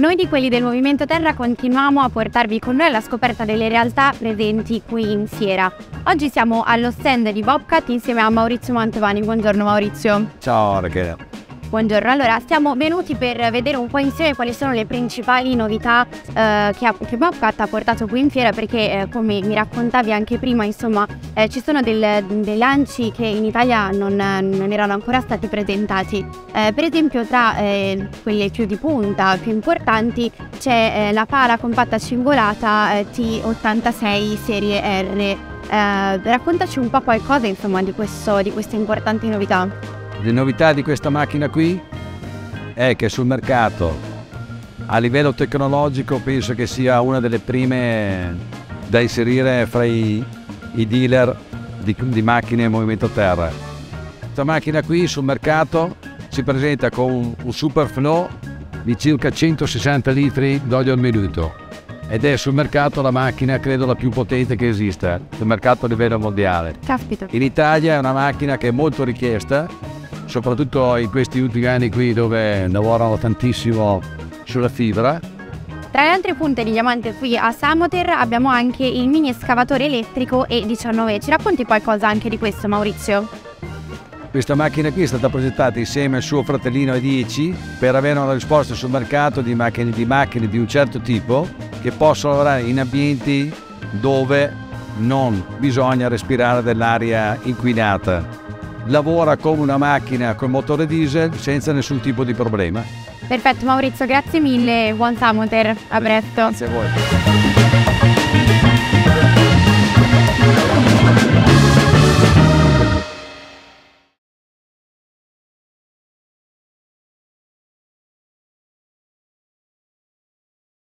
Noi di quelli del Movimento Terra continuiamo a portarvi con noi alla scoperta delle realtà presenti qui in fiera. Oggi siamo allo stand di Bobcat insieme a Maurizio Mantovani. Buongiorno Maurizio. Ciao Rachele. Buongiorno, allora siamo venuti per vedere un po' insieme quali sono le principali novità che Bobcat ha portato qui in fiera, perché come mi raccontavi anche prima, insomma, ci sono dei lanci che in Italia non erano ancora stati presentati. Per esempio tra quelle più di punta, più importanti, c'è la pala compatta cingolata T86 serie R. Raccontaci un po' qualcosa, insomma, di queste importanti novità. Le novità di questa macchina qui è che sul mercato a livello tecnologico penso che sia una delle prime da inserire fra i dealer di macchine Movimento Terra. Questa macchina qui sul mercato si presenta con un super flow di circa 160 litri d'olio al minuto ed è sul mercato la macchina credo la più potente che esista sul mercato a livello mondiale. Caspita. In Italia è una macchina che è molto richiesta, soprattutto in questi ultimi anni qui dove lavorano tantissimo sulla fibra. Tra le altre punte di diamante qui a Samoter abbiamo anche il mini escavatore elettrico E19. Ci racconti qualcosa anche di questo, Maurizio? Questa macchina qui è stata presentata insieme al suo fratellino E10 per avere una risposta sul mercato di macchine di un certo tipo che possono lavorare in ambienti dove non bisogna respirare dell'aria inquinata. Lavora come una macchina con motore diesel senza nessun tipo di problema. Perfetto Maurizio, grazie mille, buon Samoter, a presto. Grazie a voi.